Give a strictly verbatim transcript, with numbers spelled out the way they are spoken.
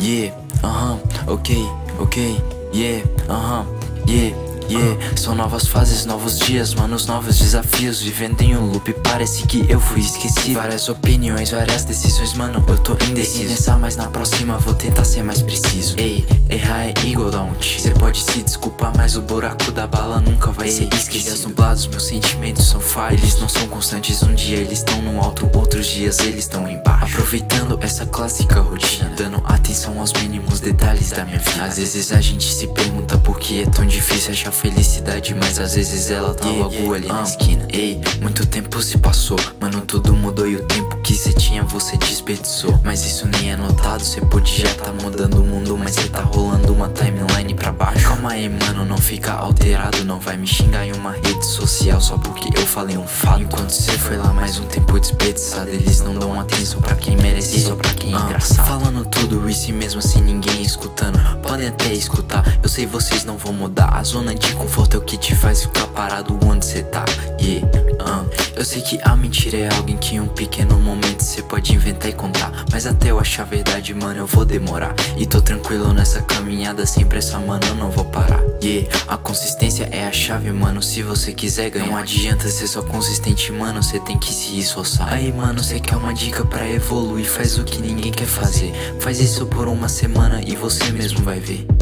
yeah, aham, uh-huh, ok, ok, yeah, aham, uh-huh, yeah. Yeah, são novas fases, novos dias, manos, novos desafios. Vivendo em um loop, parece que eu fui esquecido. Várias opiniões, várias decisões, mano, eu tô indeciso. E nessa, mas na próxima vou tentar ser mais preciso. Ei, errar é igual dar um tiro. Cê pode se desculpar, mas o buraco da bala nunca vai Ei, ser esquecido. Dias nublados, meus sentimentos são falhos. Eles não são constantes, um dia eles estão no alto, outros dias eles estão embaixo. Aproveitando essa clássica rotina, dando atenção aos mínimos detalhes da minha vida. Às vezes a gente se pergunta por que é tão difícil achar felicidade, mas às vezes ela tá yeah, logo yeah, ali uh, na esquina. Ei, muito tempo se passou, mano, tudo mudou e o tempo que cê tinha você desperdiçou. Mas isso nem é notado, cê podia tá mudando o mundo, mas cê tá rolando uma timeline pra baixo. Calma aí, mano, não fica alterado, não vai me xingar em uma rede social só porque eu falei um fato. Enquanto cê foi lá mais um tempo desperdiçado, eles não dão atenção pra quem merece, só pra quem é uh, engraçado. Falando tudo isso e mesmo assim ninguém escutando. Podem até escutar, eu sei vocês não vão mudar. A zona de conforto é o que te faz ficar parado onde cê tá, yeah, uh. Eu sei que a mentira é alguém que em um pequeno momento cê pode inventar e contar, mas até eu achar a verdade, mano, eu vou demorar. E tô tranquilo nessa caminhada, sem pressa, mano, eu não vou parar. Yeah, a consistência é a chave, mano, se você quiser ganhar. Não adianta ser só consistente, mano, cê tem que se esforçar. Aí, mano, cê quer uma dica pra evoluir, faz o que ninguém quer fazer. Faz isso por uma semana e você mesmo vai ver.